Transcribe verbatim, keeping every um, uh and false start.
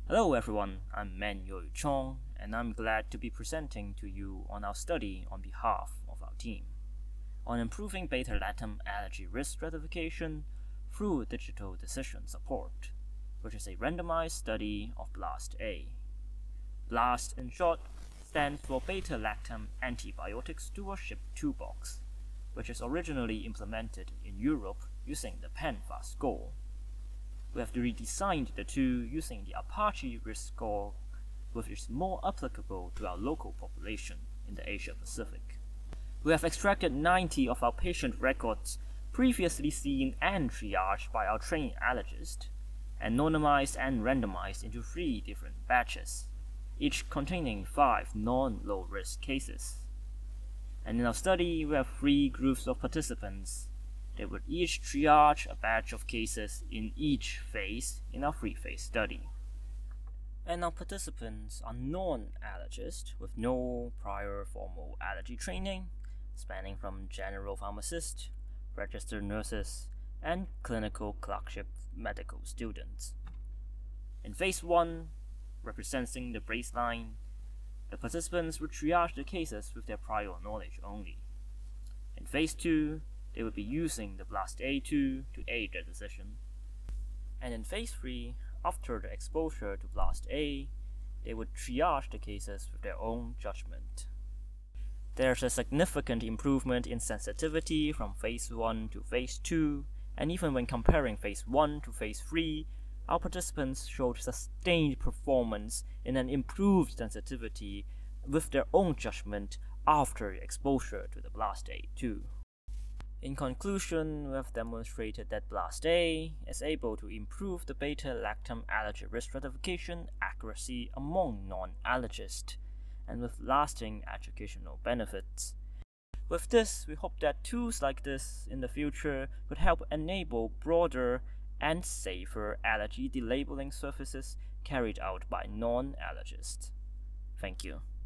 Hello everyone, I'm Man Yo Chong, and I'm glad to be presenting to you on our study on behalf of our team on improving beta-lactam allergy risk stratification through digital decision support, which is a randomized study of BLAST-A. BLAST, in short, stands for Beta-Lactam Antibiotic Stewardship Toolbox, which is originally implemented in Europe using the PANFAST score. We have redesigned the tool using the Apache risk score, which is more applicable to our local population in the Asia Pacific. We have extracted ninety of our patient records previously seen and triaged by our trained allergist, anonymized and randomized into three different batches, each containing five non-low risk cases. And in our study, we have three groups of participants. They would each triage a batch of cases in each phase in our three-phase study. And our participants are non-allergists with no prior formal allergy training, spanning from general pharmacists, registered nurses, and clinical clerkship medical students. In phase one, representing the baseline, the participants would triage the cases with their prior knowledge only. In phase two, they would be using the BLAST-A tool to aid their decision. And in phase three, after the exposure to BLAST-A, they would triage the cases with their own judgment. There's a significant improvement in sensitivity from phase one to phase two, and even when comparing phase one to phase three, our participants showed sustained performance in an improved sensitivity with their own judgment after exposure to the BLAST-A tool. In conclusion, we have demonstrated that BLAST-A is able to improve the beta-lactam allergy risk stratification accuracy among non-allergists, and with lasting educational benefits. With this, we hope that tools like this in the future could help enable broader and safer allergy delabeling services carried out by non-allergists. Thank you.